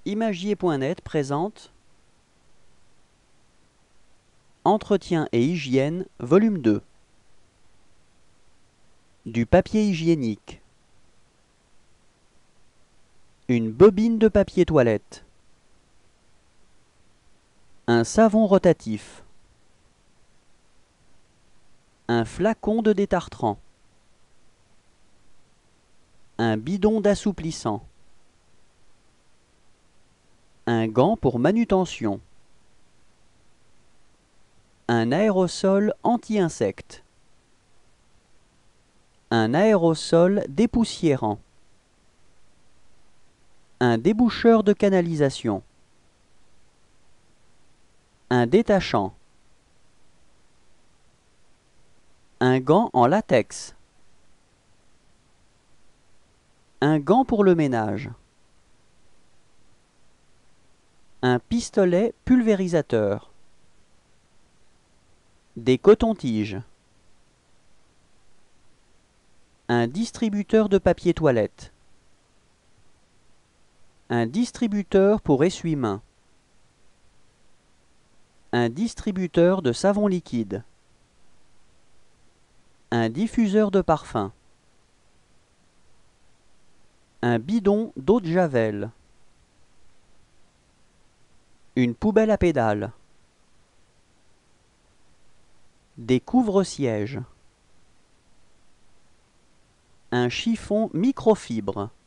Imagier.net présente Entretien et hygiène, volume 2. Du papier hygiénique. Une bobine de papier toilette. Un savon rotatif. Un flacon de détartrant. Un bidon d'assouplissant. Un gant pour manutention. Un aérosol anti-insectes. Un aérosol dépoussiérant. Un déboucheur de canalisation. Un détachant. Un gant en latex. Un gant pour le ménage. Un pistolet pulvérisateur. Des cotons-tiges. Un distributeur de papier toilette. Un distributeur pour essuie-mains. Un distributeur de savon liquide. Un diffuseur de parfum. Un bidon d'eau de javel. Une poubelle à pédales. Des couvre-sièges. Un chiffon microfibre.